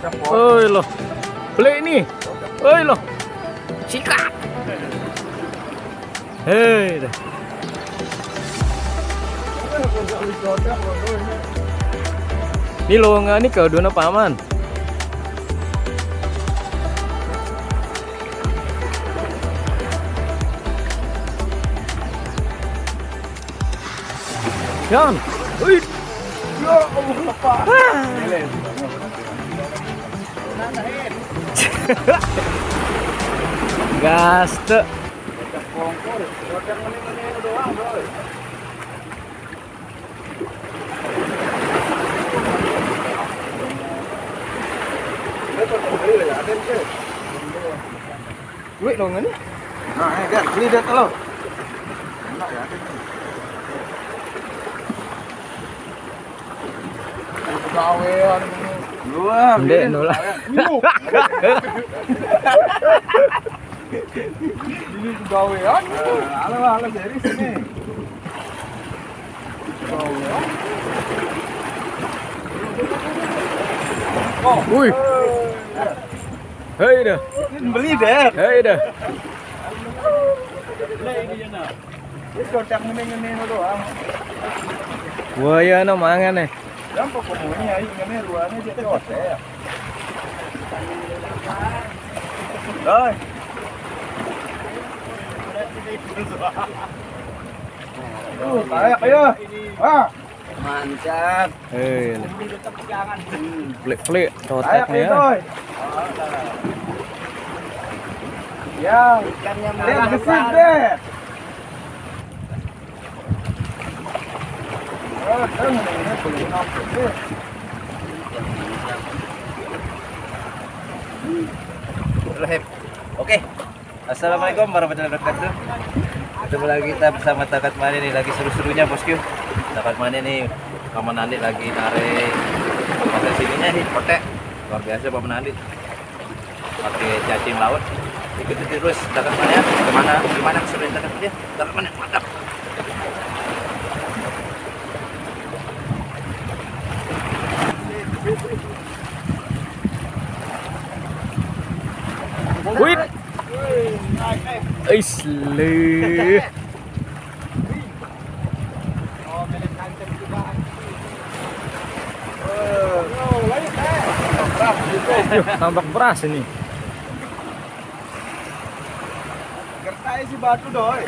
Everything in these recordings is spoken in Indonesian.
Oi loh. Beli ini. Oi loh. Sikat. Hei. Ini lowongan ini kau dona paman. Yan. Wih. Ya Allah lepas. Gas tuh. Wih lowongan ini. Nah, lihat, beli lihat lo. Enak ya. Gawean luar. Ndek nolak. Ini gawean. Halo dari sini. Gawean. Oh, Wih. Hei dah. beli deh. Hei dah. Ini kotak ini doang. Wah ya no mangan nih. Yang pokoknya ini luarnya jadi hotel. Doi. Kayak ayo. Ah. Mantap. Hei. Pelik-pelik Kayak coteknya ya. doi. Ya, ikannya merah besar deh. Oke. Assalamualaikum warahmatullahi wabarakatuh. Ketemu lagi kita bersama Takat Mani nih, lagi seru-serunya bosku. Takat Mani nih, Paman Andi lagi narik pasar sininya nih, kotek. Luar biasa Paman Andi. Pakai cacing laut. Ikuti terus Takat Mani ya. Gimana keseruan Takat Mani? Takat Mani mantap. Wih. Isle. Tambak beras ini. Kertai si batu doi.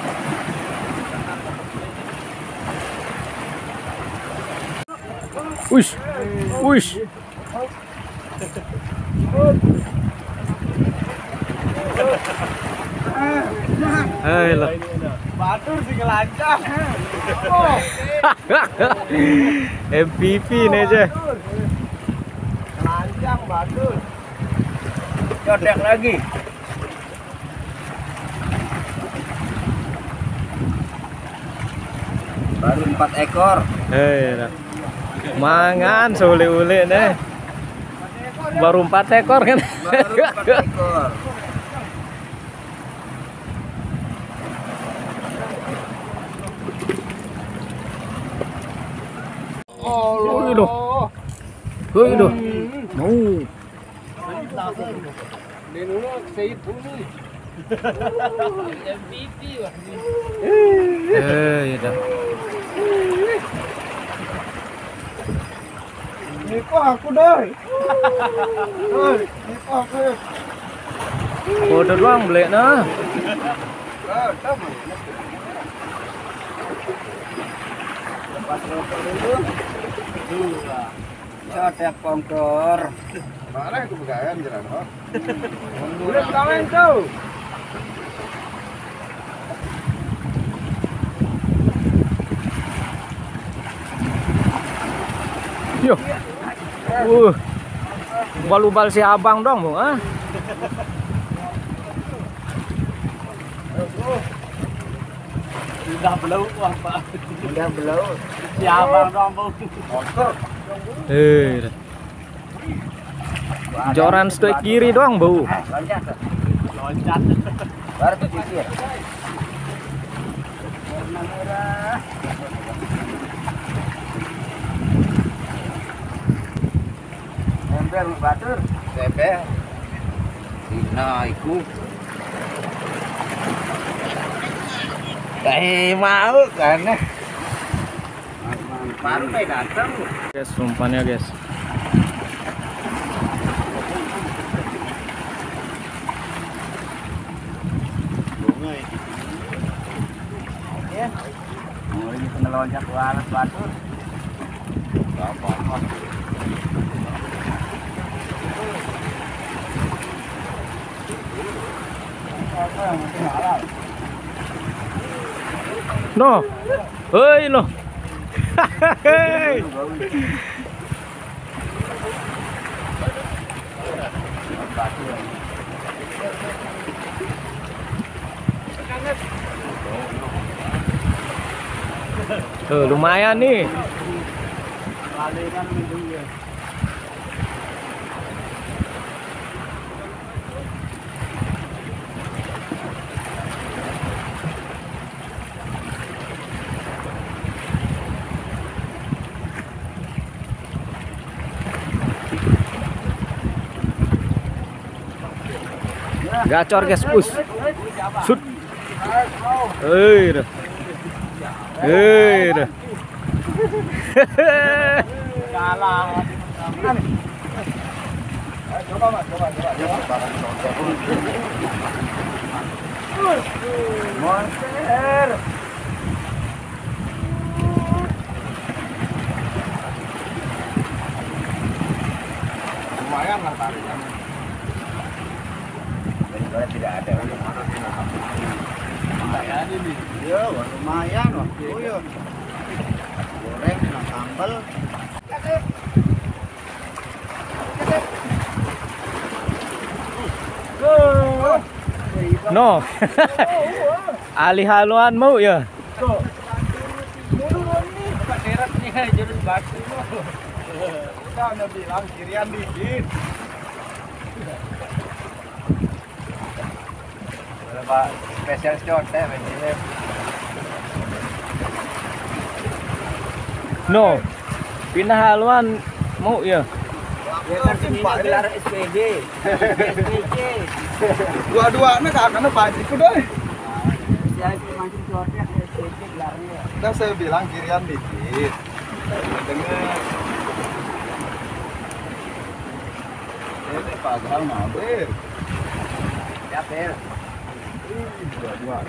Wish. Wish. Hei lah. Batur sih ngelancang. Oh. MVP nih aja. Ngelancang batur. Codek lagi. Baru 4 ekor. Hei lah. Mangan sule-ule nih. Baru 4 ekor kan. Baru 4 ekor. Wih doh. Wih doh. Mau. Ya dah. Ini kok aku doi. Doi, ini kok aku. Kode doang beli nah. Lepas rokok dulu. Codek pongkor. Mana itu pegangan jalan kok? Udah kawan tuh. Yo. Ubal-ubal si abang dong, Bung, ah. Udah belau uang Pak. Udah belau. Si abang dong Bung. Motor. Joran stok kiri doang, Bu. Loncat. Loncat. Baru tuh pikir. Warna merah. Ember batur. Ember. Nah, iku. Mau kan? Baru datang. Guys, umpannya guys. Oh, ini kena loncat ke alas batur. Apa-apa. No. Hei no. Hehehe. Lumayan nih. Gacor guys, push. Shoot. Dah. Dah. Kalah. Coba Mas, coba. Monster. Lumayan lah tarikan. Tidak ada. Lumayan ini. Iya, lumayan loh. Iya. Goreng kena sambal. No. Ali haluan mau ya. Jurus batu. Udah bilang kirian dikit. Pak spesial cote bensinnya. No. Pindah haluan mau ya. Gelar SPG. Dua-duanya kakaknya pasti ku doi. Udah saya bilang kirian dikit. Dengar. Ini padahal mampir. Ya, Bel. Dua-dua.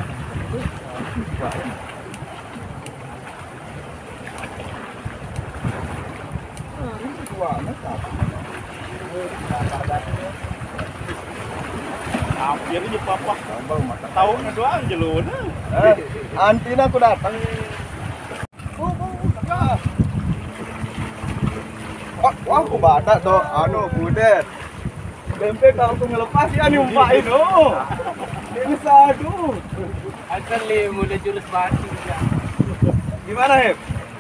Akhirnya papa tahu doang jelun. Antina aku datang. Wah, aku badak tuh, anu budet. Tempe kalau aku ngelepas ya nyumpain oh. Ini sadu. Akan mulai jurus batu juga. Gimana, Hep?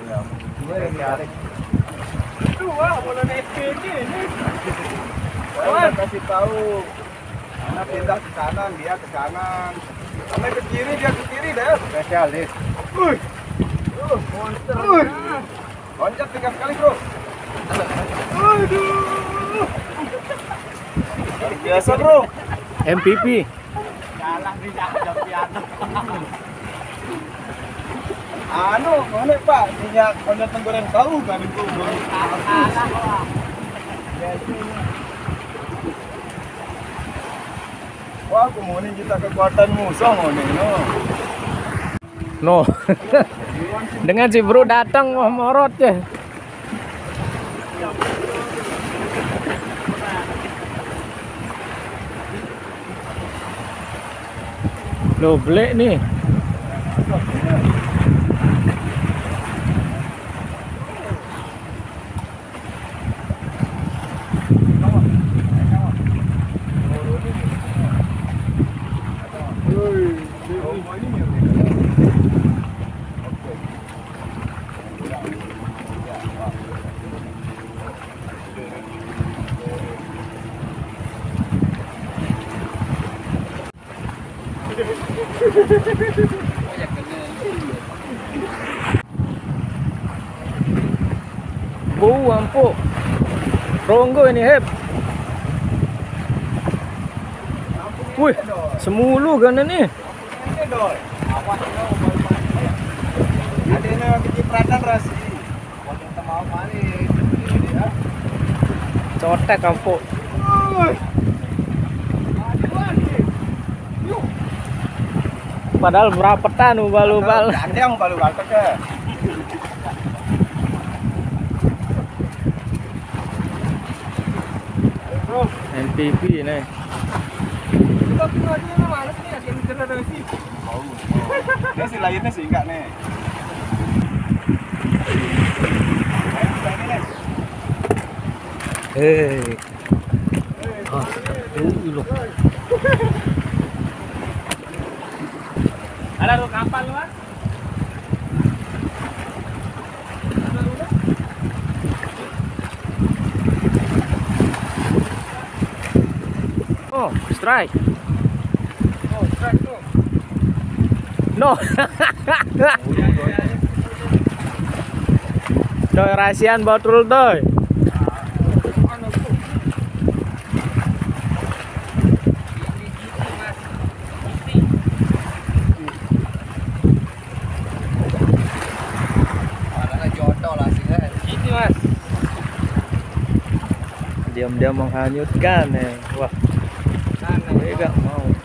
Dua bola SPG ini. Saya kasih tahu. Anak pindah ke kanan, dia ke kanan. Sampai ke kiri, dia ke kiri deh. Spesialis. Monster. Loncat 3 kali, bro. Aduh. Biasa, bro. MVP. Kalah di jam piano. Anu, mana Pak? Minyak konyak tenggoreng tahu kan itu. Kalah. Wah, aku mau nih kita kekuatan musuh mau nih, no. No. Dengan si bro datang wah morot ya. Loh, belek nih. Bau ampuk. Ronggo ini, Hep. Wih, semulu kan ini. Ini doi. Awas kau baru. Ada ini kecipratan rasi. Kalau kita mau balik. Ya. Cotek kampuk. Padahal berapetan ubal-ubal. Ada yang ubal-ubal ke. NPP ini. Ini si lainnya sih enggak nih. Hei. Ah, loh. Ada tuh kapal lu, Mas? Oh, strike. Oh, strike tuh. No. Doi rahasian botol doi. Diam-diam menghanyutkan. Wah, dia gak mau.